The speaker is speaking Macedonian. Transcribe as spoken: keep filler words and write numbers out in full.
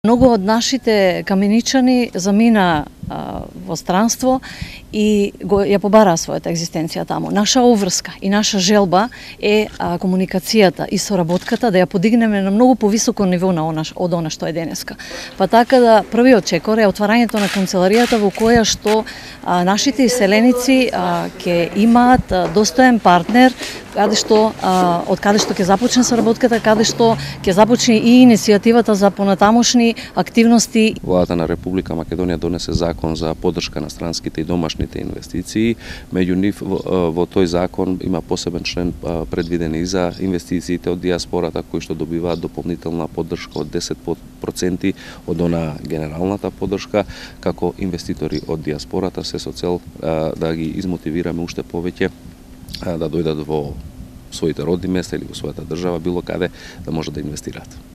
Многу од нашите каменичани замина а, во странство и го, ја побараа својата екзистенција таму. Наша обврска и наша желба е а, комуникацијата и соработката да ја подигнеме на многу повисоко ниво на она, од она што е денеска. Па така да првиот чекор е отварањето на канцеларијата во која што а, нашите иселеници а, ќе имаат а, достоен партнер каде што а, од каде што ќе започне соработката, каде што ќе започне и иницијативата за понатамошни активности. Владата на Република Македонија донесе закон за поддршка на странските и домашните инвестиции. Меѓу нив во, во тој закон има посебен член предвиден и за инвестициите од диаспората кои што добиваат дополнителна поддршка од десет проценти од она генералната поддршка како инвеститори од диаспората, се со цел да ги измотивираме уште повеќе да дојдат во своите родни места или во својата држава, било каде да може да инвестираат.